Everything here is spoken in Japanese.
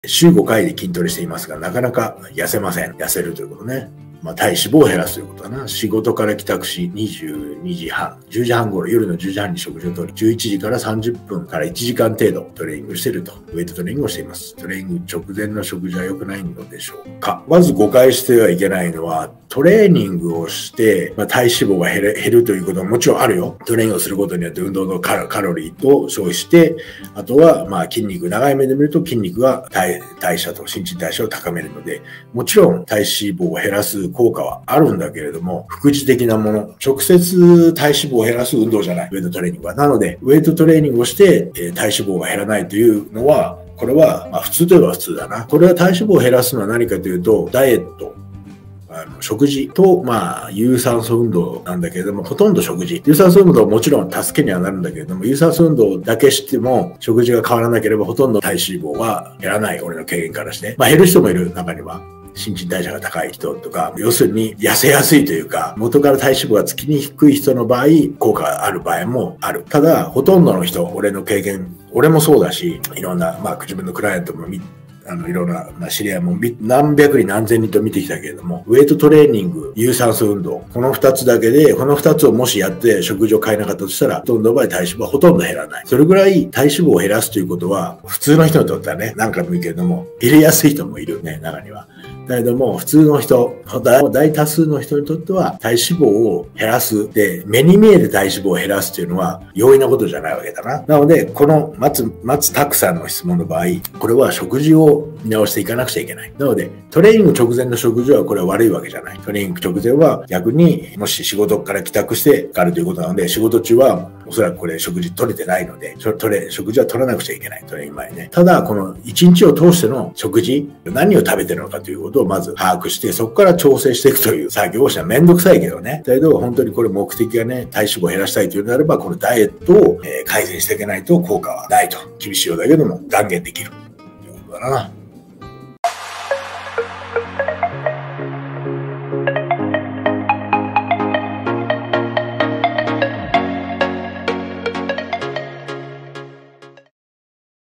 週5回で筋トレしていますが、なかなか痩せません。痩せるということね。体脂肪を減らすということだな。仕事から帰宅し、22時半、10時半頃、夜の10時半に食事をとり、11時から30分から1時間程度トレーニングしていると。ウェイトトレーニングをしています。トレーニング直前の食事は良くないのでしょうか。まず誤解してはいけないのは、トレーニングをして、体脂肪が減るということはもちろんあるよ。トレーニングをすることによって運動のカロリーを消費して、あとは筋肉、長い目で見ると筋肉が代謝と新陳代謝を高めるので、もちろん体脂肪を減らす効果はあるんだけれども、副次的なもの、直接体脂肪を減らす運動じゃない、ウェイトトレーニングは。なので、ウェイトトレーニングをして、体脂肪が減らないというのは、これは、普通といえば普通だな。これは体脂肪を減らすのは何かというと、ダイエット。食事と、有酸素運動なんだけれども、ほとんど食事。有酸素運動はもちろん助けにはなるんだけれども、有酸素運動だけしても、食事が変わらなければほとんど体脂肪は減らない。俺の経験からして。減る人もいる、中には。新陳代謝が高い人とか、要するに痩せやすいというか、元から体脂肪がつきにくい人の場合、効果がある場合もある。ただ、ほとんどの人、俺の経験、俺もそうだし、いろんな、自分のクライアントもいろんな、知り合いも何百人何千人と見てきたけれども、ウェイトトレーニング、有酸素運動、この2つだけで、この2つをもしやって食事を変えなかったとしたら、ほとんどの場合体脂肪はほとんど減らない。それぐらい体脂肪を減らすということは、普通の人にとってはね、何回も言うけれども、入れやすい人もいるね、中には。だけども、普通の人、大多数の人にとっては、体脂肪を減らす。で、目に見えて体脂肪を減らすというのは、容易なことじゃないわけだな。なので、この松拓さんの質問の場合、これは食事を見直していかなくちゃいけない。なので、トレーニング直前の食事はこれは悪いわけじゃない。トレーニング直前は逆に、もし仕事から帰宅して帰るということなので、仕事中はおそらくこれ食事取れてないので、食事は取らなくちゃいけない。トレーニング前ね。ただ、この一日を通しての食事、何を食べてるのかということをまず把握して、そこから調整していくという作業をしたらめんどくさいけどね。だけど、本当にこれ目的がね、体脂肪を減らしたいというのであれば、このダイエットを改善していけないと効果はないと。厳しいようだけども断言できるということだな。